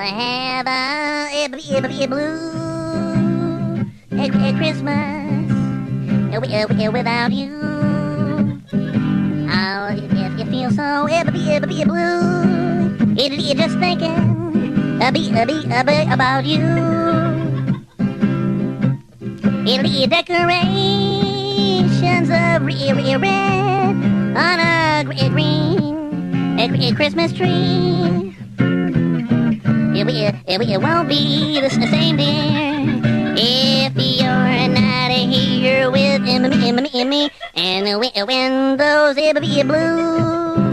have a blue Christmas without you. Oh, if you feel so blue, you're just thinking about you. Decorations of red on a green Christmas tree. It won't be the same, dear, if you're not here with me. And when those blue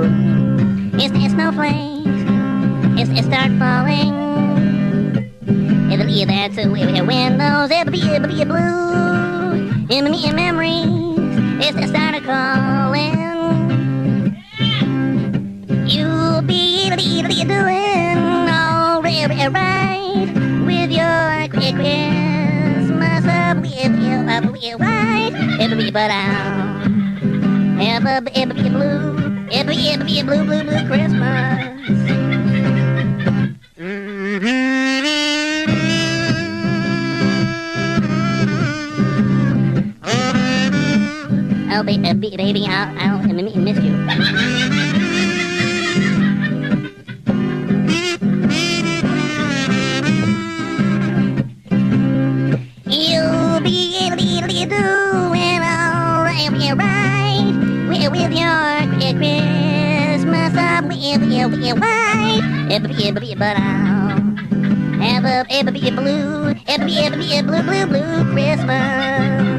snowflakes start falling, that's when those blue memories start calling. You'll be doing all right with your Christmas right. But I'll have a blue Christmas. Oh, baby, I'll miss you. You'll be doing all right with your Christmas white. But I'll have a blue Christmas.